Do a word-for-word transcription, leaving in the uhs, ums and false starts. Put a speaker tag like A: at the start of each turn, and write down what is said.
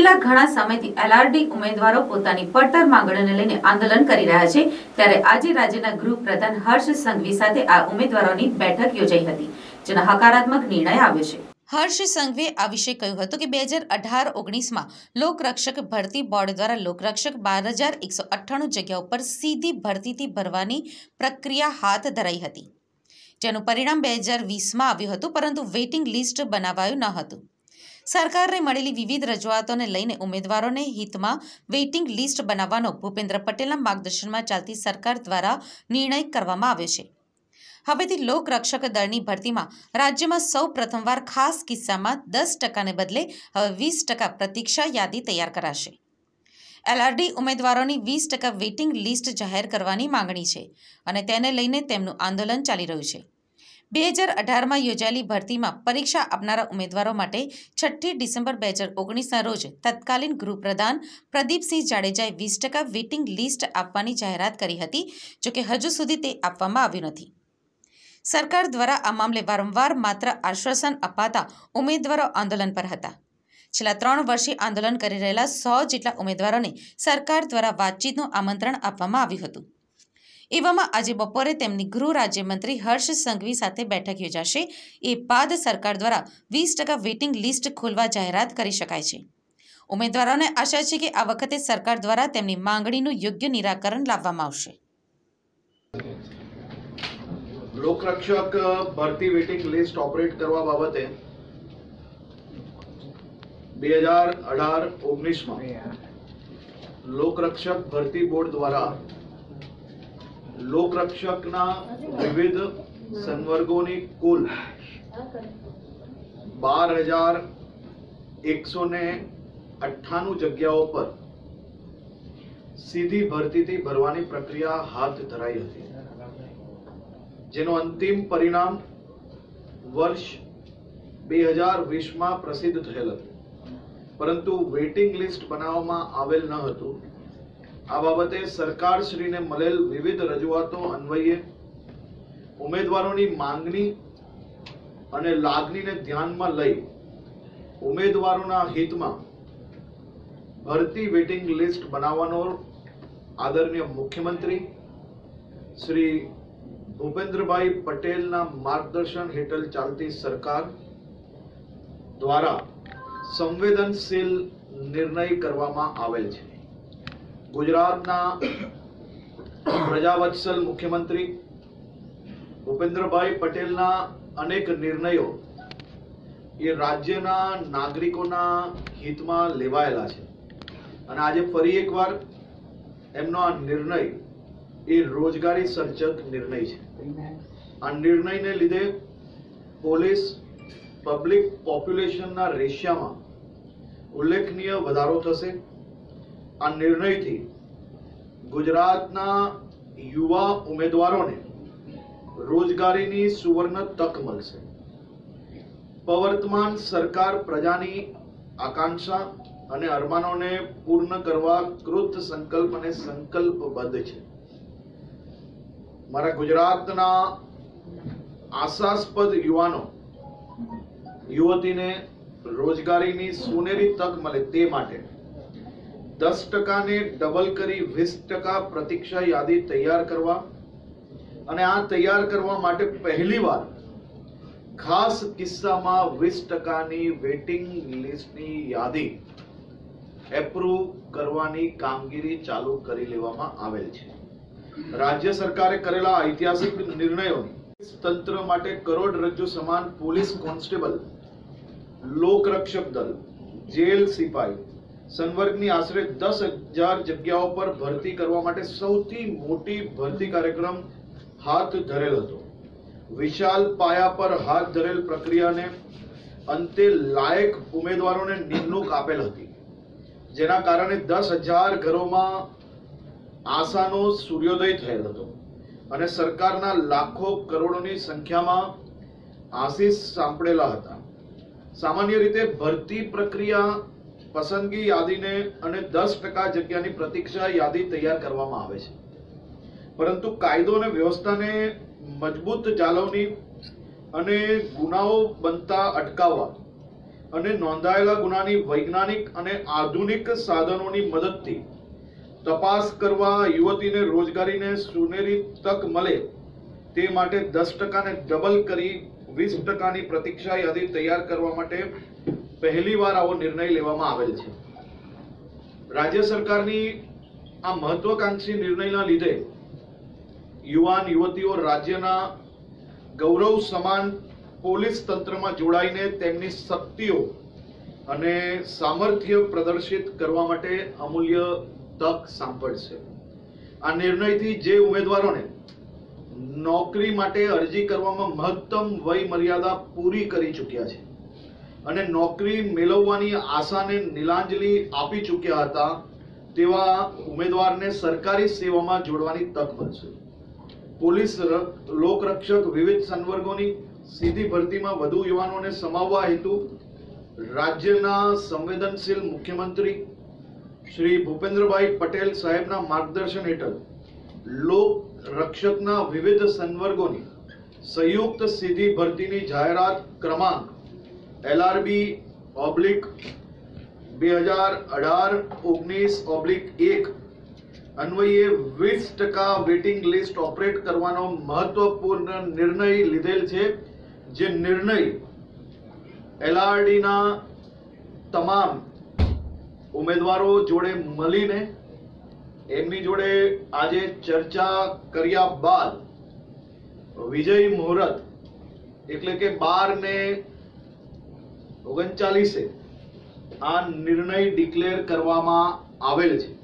A: છેલ્લા ઘણા સમયથી એલઆરડી ઉમેદવારો પોતાની પડતર માંગણીઓને લઈને આંદોલન કરી રહ્યા છે ત્યારે આજે રાજ્યના ગૃહ પ્રધાન હર્ષ સંઘવી સાથે આ ઉમેદવારોની બેઠક યોજાઈ હતી જેનો હકારાત્મક નિર્ણય આવ્યો છે। હર્ષ સંઘવીએ આ વિશે કહ્યું હતું કે બે હજાર અઢાર ઓગણીસમાં લોકરક્ષક ભરતી બોર્ડ દ્વારા લોકરક્ષક બાર હજાર એકસો અઠ્ઠાણું જગ્યાઓ પર સીધી ભરતીથી ભરવાની પ્રક્રિયા હાથ ધરાઈ હતી, જેનું પરિણામ બે હજાર વીસમાં આવ્યું હતું, પરંતુ વેઇટિંગ લિસ્ટ બનાવાયું ન હતું। સરકારને મળેલી વિવિધ રજૂઆતોને લઈને ઉમેદવારોને હિતમાં વેઇટિંગ લિસ્ટ બનાવવાનો ભૂપેન્દ્ર પટેલના માર્ગદર્શનમાં ચાલતી સરકાર દ્વારા નિર્ણય કરવામાં આવ્યો છે। હવેથી લોકરક્ષક દળની ભરતીમાં રાજ્યમાં સૌ પ્રથમવાર ખાસ કિસ્સામાં દસ ટકાને બદલે હવે વીસ ટકા પ્રતીક્ષા યાદી તૈયાર કરાશે। એલઆરડી ઉમેદવારોની વીસ ટકા વેઇટિંગ લિસ્ટ જાહેર કરવાની માંગણી છે અને તેને લઈને તેમનું આંદોલન ચાલી રહ્યું છે। બે હજાર અઢારમાં યોજાયેલી ભરતીમાં પરીક્ષા આપનારા ઉમેદવારો માટે છઠ્ઠી ડિસેમ્બર બે હજાર ઓગણીસના રોજ તત્કાલીન ગૃહપ્રધાન પ્રદીપસિંહ જાડેજાએ વીસ ટકા વેઇટિંગ લિસ્ટ આપવાની જાહેરાત કરી હતી, જોકે હજુ સુધી તે આપવામાં આવ્યું નથી। સરકાર દ્વારા આ મામલે વારંવાર માત્ર આશ્વાસન અપાતા ઉમેદવારો આંદોલન પર હતા। છેલ્લા ત્રણ વર્ષે આંદોલન કરી રહેલા સો જેટલા ઉમેદવારોને સરકાર દ્વારા વાતચીતનું આમંત્રણ આપવામાં આવ્યું હતું। એવામાં આજે બપોરે તેમની ગૃહ રાજ્યમંત્રી હર્ષ સંઘવી સાથે બેઠક યોજાશે। એ બાદ સરકાર દ્વારા વીસ ટકા વેઇટિંગ લિસ્ટ ખોલવા જાહેરાત કરી શકાય છે। ઉમેદવારોને આશા છે કે આ વખતે સરકાર દ્વારા તેમની માંગણીનું યોગ્ય નિરાકરણ લાવવામાં આવશે।
B: લોકરક્ષક ભરતી વેઇટિંગ લિસ્ટ ઓપરેટ કરવા બાબતે બે હજાર અઢાર ઓગણીસમાં લોકરક્ષક ભરતી બોર્ડ દ્વારા લોકરક્ષકના વિવિધ સંવર્ગોની કુલ બાર હજાર એકસો ને અઠ્ઠાણું જગ્યાઓ પર સીધી ભરતીથી ભરવાની પ્રક્રિયા હાથ ધરાઈ હતી, જેનું અંતિમ પરિણામ વર્ષ બે હજાર વીસમાં પ્રસિદ્ધ થયેલ હતું, પરંતુ વેઇટિંગ લિસ્ટ બનાવવામાં આવેલ ન હતું। આ બાબતે સરકારશ્રીને મળેલ વિવિધ રજૂઆતો અન્વયે ઉમેદવારોની માંગણી અને લાગણીને ધ્યાનમાં લઈ ઉમેદવારોના હિતમાં ભરતી વેઇટિંગ લિસ્ટ બનાવવાનો આદરણીય મુખ્યમંત્રી શ્રી ભૂપેન્દ્રભાઈ પટેલના માર્ગદર્શન હેઠળ ચાલતી સરકાર દ્વારા સંવેદનશીલ નિર્ણય કરવામાં આવેલ છે। ગુજરાતના પ્રજાવત્સલ મુખ્યમંત્રી ભૂપેન્દ્રભાઈ પટેલના અનેક નિર્ણયો એ રાજ્યના નાગરિકોના હિતમાં લેવાયેલા છે અને આજે ફરી એકવાર એમનો આ નિર્ણય એ રોજગારી સર્જક નિર્ણય છે। આ નિર્ણયને લીધે પોલીસ પબ્લિક પોપ્યુલેશનના રેશિયામાં ઉલ્લેખનીય વધારો થશે। આ નિર્ણયથી ગુજરાતના યુવા ઉમેદવારોને રોજગારીની સુવર્ણ તક મળશે। પ્રવર્તમાન સરકાર પ્રજાની આકાંક્ષા અને અરમાનોને પૂર્ણ કરવા કૃત સંકલ્પ અને સંકલ્પબદ્ધ છે। મારા ગુજરાતના આશાસ્પદ યુવાનો યુવતીને રોજગારીની સુનેરી તક મળે તે માટે दस टका ने डबल करी वीस टका प्रतीक्षा यादी तैयार करवा अने आ तैयार करवा माटे पहली बार खास किस्सा में वीस टका नी वेटिंग लिस्ट नी यादी एप्रूव करवानी कामगीरी चालू करी लेवामां आवेल छे। राज्य सरकारे करेला ऐतिहासिक निर्णयों तंत्र माटे करोड़रज्जु समान पोलीस कोन्स्टेबल, लोकरक्षक दल, जेल सिपाही संवर्गनी आश्रे दस हजार जग्याओं पर भर्ती करवा माटे सौथी मोटी भर्ती कार्यक्रम हाथ धरेल हतो। विशाल पाया पर हाथ धरेल प्रक्रिया ने अंते लायक उम्मीदवारों ने निमणूक आपेल हती, जेना कारणे दस हजार घरों में आशानो सूर्योदय थयेल हतो अने सरकारना लाखों करोड़ोनी संख्या में आशीष सांपड़ेला हता। सामान्य रीते भर्ती प्रक्रिया पसंदगी यादी ने अने दस टका जग्यानी प्रतीक्षा यादी तैयार करवामां आवे छे, परंतु कायदो अने व्यवस्था ने मजबूत जाळवणी अने गुनाओ बनता अटकाववा અને નોંધાયેલા ગુનાની વૈજ્ઞાનિક અને આધુનિક સાધનોની મદદથી તપાસ કરવા યુવતીને રોજગારીને સુનેરી તક મળે તે માટે દસ ટકાને ડબલ કરી વીસ ટકાની પ્રતીક્ષા યાદી તૈયાર કરવા માટે પહેલીવાર આવો નિર્ણય લેવામાં આવેલ છે. રાજ્ય સરકારની આ મહત્વકાંક્ષી નિર્ણયના લીધે યુવાન યુવતીઓ રાજ્યના ગૌરવ સમાન પોલીસ તંત્રમાં જોડાઈને તેમની શક્તિઓ અને સામર્થ્ય પ્રદર્શિત કરવા માટે અમૂલ્ય તક સાંપડશે. આ નિર્ણયથી જે ઉમેદવારોને નોકરી માટે અરજી કરવામાં મહત્તમ વય મર્યાદા પૂરી કરી ચૂક્યા છે અને નોકરી મેળવવાની આશાને નીલાંજલી આપી ચૂક્યા હતા તેવા ઉમેદવારને સરકારી સેવામાં જોડવાની તક મળશે. પોલીસ લોકરક્ષક વિવિધ સંવર્ગોની સીધી ભરતીમાં વધુ યુવાનોને સમાવવા હેતુ રાજ્યના સંવેદનશીલ મુખ્યમંત્રી શ્રી ભૂપેન્દ્રભાઈ પટેલ સાહેબના માર્ગદર્શન હેઠળ લોક રક્ષકના વિવિધ સંવર્ગોની સંયુક્ત સીધી ભરતીની જાહેરાત ક્રમાંક એલઆરબી ઓબ્લિક બે હજાર અઢાર ઓગણીસ ઓબ્લિક એક અન્વયે વીસ ટકા વેટિંગ લિસ્ટ ઓપરેટ કરવાનો મહત્વપૂર્ણ નિર્ણય લીધેલ છે, જે નિર્ણય એલઆરડીના તમામ ઉમેદવારો જોડે મળીને એમની જોડે આજે ચર્ચા કર્યા બાદ વિજય મુહૂર્ત એટલે કે બાર ને ઓગણચાલીસે આ નિર્ણય ડિક્લેર કરવામાં આવેલ છે.